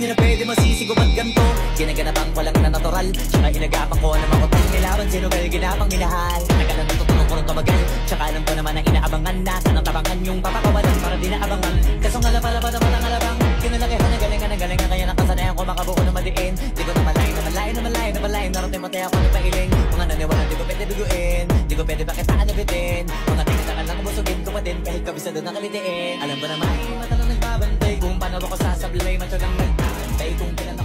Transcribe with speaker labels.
Speaker 1: nyo na pwede masisigo ba't ganto? Ginaganapang ko lang na natural, tsaka inagapang ko na makutang nilaban. Sino ba yung ginapang minahal? Nagalan na tutulong ko ng tumagal, tsaka alam ko naman ang inaabangan. Nasa ng tabangan yung papakawalan para di naabangan. Kaso nga lapalapad naman ang alabang, kinalakihan na galingan kaya nakasanayan ko makabuo na madiin. Di ko na malayo, narating matay ako ng pailing. Mga naniwala di ko pwede biguin, di ko pwede pakitaan na bitin. Mga tingin lang busugin ko pa din kahit kabisado na kalitiin. Alam ko naman, mata na nagbabantay kung paano ako sasablay, macho lang nagtantay kung kailan